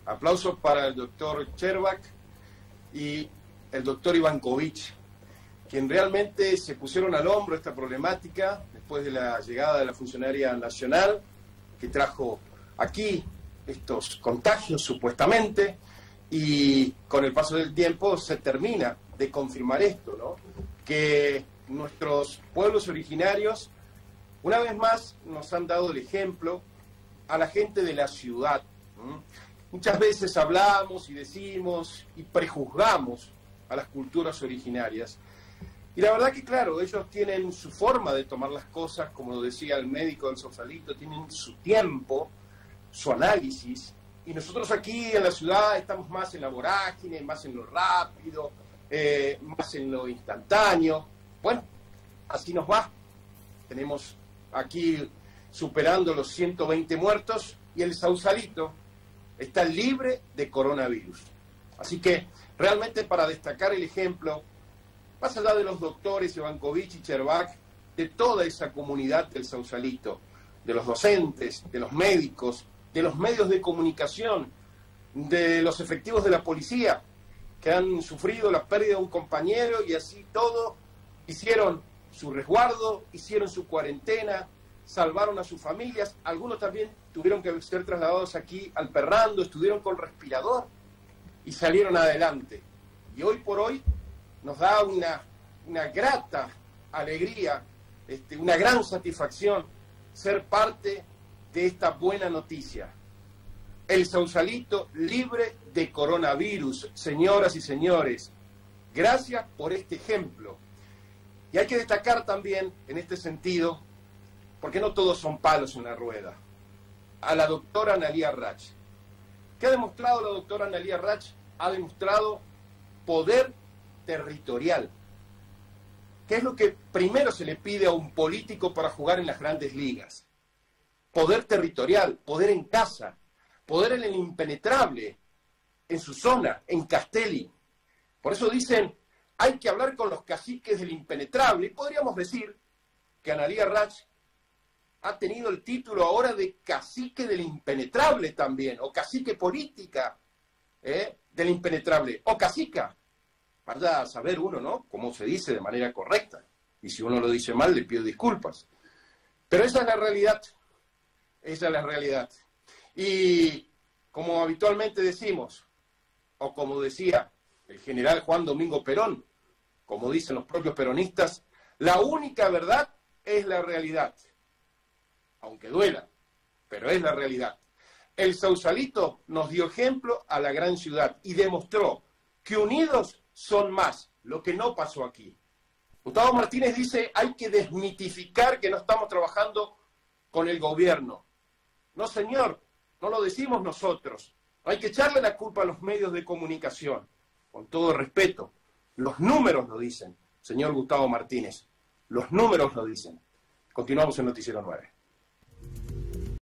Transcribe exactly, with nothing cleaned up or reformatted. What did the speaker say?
Aplausos para el doctor Chervak y el doctor Ivankovich, quien realmente se pusieron al hombro esta problemática después de la llegada de la funcionaria nacional, que trajo aquí estos contagios supuestamente, y con el paso del tiempo se termina de confirmar esto, ¿no? Que nuestros pueblos originarios, una vez más, nos han dado el ejemplo a la gente de la ciudad. ¿Mm? Muchas veces hablamos y decimos y prejuzgamos a las culturas originarias. Y la verdad que, claro, ellos tienen su forma de tomar las cosas, como lo decía el médico del Sausalito, tienen su tiempo, su análisis, y nosotros aquí en la ciudad estamos más en la vorágine, más en lo rápido, eh, más en lo instantáneo. Bueno, así nos va. Tenemos aquí superando los ciento veinte muertos y el Sausalito está libre de coronavirus. Así que realmente, para destacar el ejemplo, más allá de los doctores Ivankovich y Chervak, de toda esa comunidad del Sausalito, de los docentes, de los médicos, de los medios de comunicación, de los efectivos de la policía, que han sufrido la pérdida de un compañero y así todo, hicieron su resguardo, hicieron su cuarentena, salvaron a sus familias. Algunos también tuvieron que ser trasladados aquí al Perrando, estuvieron con respirador y salieron adelante. Y hoy por hoy nos da una, una grata alegría, este, una gran satisfacción ser parte de esta buena noticia. El Sausalito libre de coronavirus, señoras y señores. Gracias por este ejemplo. Y hay que destacar también, en este sentido, porque no todos son palos en la rueda, a la doctora Analía Rach. ¿Qué ha demostrado la doctora Analía Rach? Ha demostrado poder territorial. ¿Qué es lo que primero se le pide a un político para jugar en las grandes ligas? Poder territorial, poder en casa, poder en el impenetrable, en su zona, en Castelli. Por eso dicen, hay que hablar con los caciques del impenetrable. Y podríamos decir que Analía Rach ha tenido el título ahora de cacique del impenetrable también, o cacique política ¿eh? del impenetrable, o cacica. Vaya a saber uno, ¿no?, cómo se dice de manera correcta. Y si uno lo dice mal, le pido disculpas. Pero esa es la realidad. Esa es la realidad. Y como habitualmente decimos, o como decía el general Juan Domingo Perón, como dicen los propios peronistas, la única verdad es la realidad. Aunque duela, pero es la realidad. El Sausalito nos dio ejemplo a la gran ciudad y demostró que unidos son más, lo que no pasó aquí. Gustavo Martínez dice, hay que desmitificar que no estamos trabajando con el gobierno. No, señor, no lo decimos nosotros. Hay que echarle la culpa a los medios de comunicación. Con todo respeto, los números lo dicen, señor Gustavo Martínez. Los números lo dicen. Continuamos en Noticiero nueve.